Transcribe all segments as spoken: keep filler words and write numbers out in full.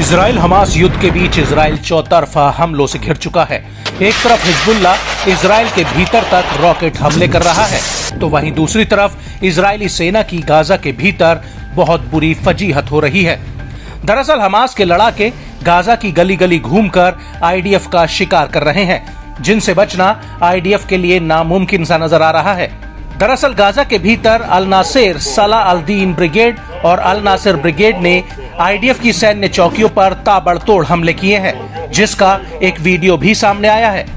Israel Hamas युद्ध के बीच Israel चौतरफा हमलों से घिर चुका है। एक तरफ हिजबुल्ला इजराइल के भीतर तक रॉकेट हमले कर रहा है, तो वहीं दूसरी तरफ इजरायली सेना की गाजा के भीतर बहुत बुरी फजीहत हो रही है। दरअसल हमास के लड़ाके गाजा की गली गली घूमकर आईडीएफ का शिकार कर रहे हैं, जिनसे बचना आईडीएफ के लिए नामुमकिन सा नजर आ रहा है। दरअसल गाजा के भीतर अल नासिर सलाह अल दीन ब्रिगेड और अल नासिर ब्रिगेड ने आईडीएफ की सैन्य चौकियों पर ताबड़तोड़ हमले किए हैं, जिसका एक वीडियो भी सामने आया है।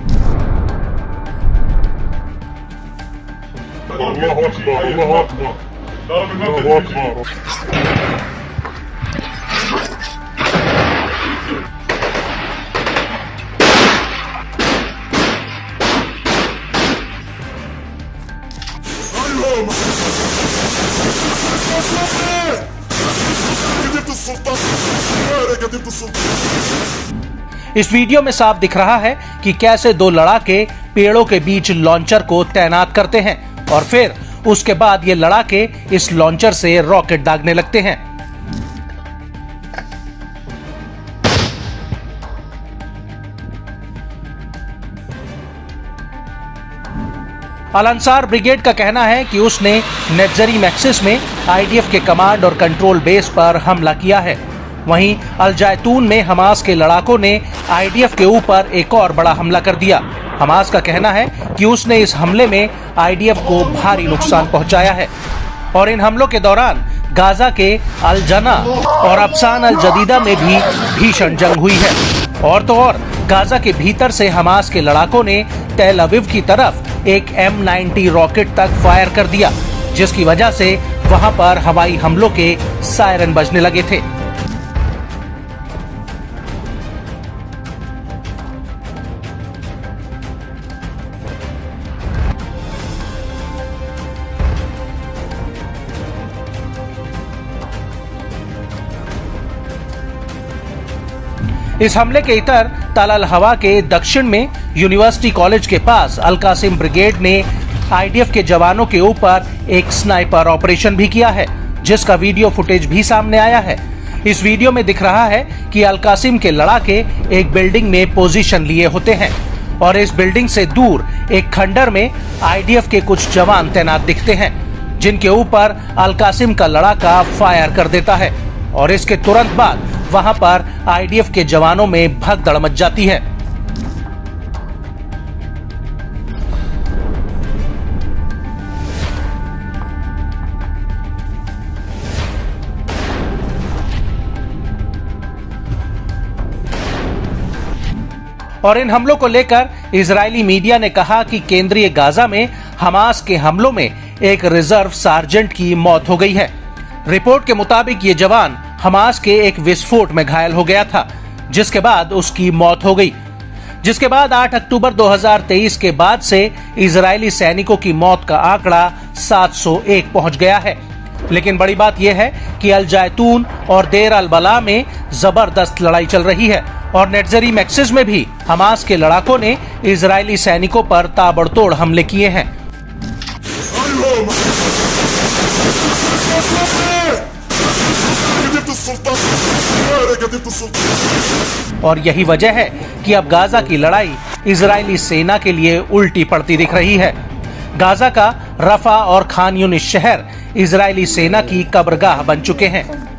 इस वीडियो में साफ दिख रहा है कि कैसे दो लड़ाके पेड़ों के बीच लॉन्चर को तैनात करते हैं और फिर उसके बाद ये लड़ाके इस लॉन्चर से रॉकेट दागने लगते हैं। अल अंसार ब्रिगेड का कहना है कि उसने नेट्जरी मैक्सिस में आईडीएफ के कमांड और कंट्रोल बेस पर हमला किया है। वहीं अल जैतून में हमास के लड़ाकों ने आईडीएफ के ऊपर एक और बड़ा हमला कर दिया। हमास का कहना है कि उसने इस हमले में आईडीएफ को भारी नुकसान पहुंचाया है और इन हमलों के दौरान गाजा के अल जना और अफसान अल जदीदा में भी भीषण जंग हुई है। और तो और गाजा के भीतर से हमास के लड़ाकों ने तेल अवीव की तरफ एक एम नाइंटी रॉकेट तक फायर कर दिया, जिसकी वजह से वहां पर हवाई हमलों के सायरन बजने लगे थे। इस हमले के इतर तल अल हवा के दक्षिण में यूनिवर्सिटी कॉलेज के पास अल कासिम ब्रिगेड ने आईडीएफ के जवानों के ऊपर एक स्नाइपर ऑपरेशन भी किया है, जिसका वीडियो फुटेज भी सामने आया है। इस वीडियो में दिख रहा है कि अल कासिम के लड़ाके एक बिल्डिंग में पोजीशन लिए होते हैं और इस बिल्डिंग से दूर एक खंडर में आईडीएफ के कुछ जवान तैनात दिखते हैं, जिनके ऊपर अल कासिम का लड़ाका फायर कर देता है और इसके तुरंत बाद वहां पर आईडीएफ के जवानों में भगदड़ मच जाती है। और इन हमलों को लेकर इजरायली मीडिया ने कहा कि केंद्रीय गाजा में हमास के हमलों में एक रिजर्व सार्जेंट की मौत हो गई है। रिपोर्ट के मुताबिक ये जवान हमास के एक विस्फोट में घायल हो गया था, जिसके बाद उसकी मौत हो गई। जिसके बाद आठ अक्टूबर दो हज़ार तेईस के बाद से इजरायली सैनिकों की मौत का आंकड़ा सात सौ एक पहुंच गया है। लेकिन बड़ी बात यह है कि अल जैतून और देर अल बला में जबरदस्त लड़ाई चल रही है और नेट्जरी मैक्सिस में भी हमास के लड़ाकों ने इजरायली सैनिकों पर ताबड़तोड़ हमले किए हैं। और यही वजह है कि अब गाजा की लड़ाई इजरायली सेना के लिए उल्टी पड़ती दिख रही है। गाजा का रफा और खान यूनिस शहर इजरायली सेना की कब्रगाह बन चुके हैं।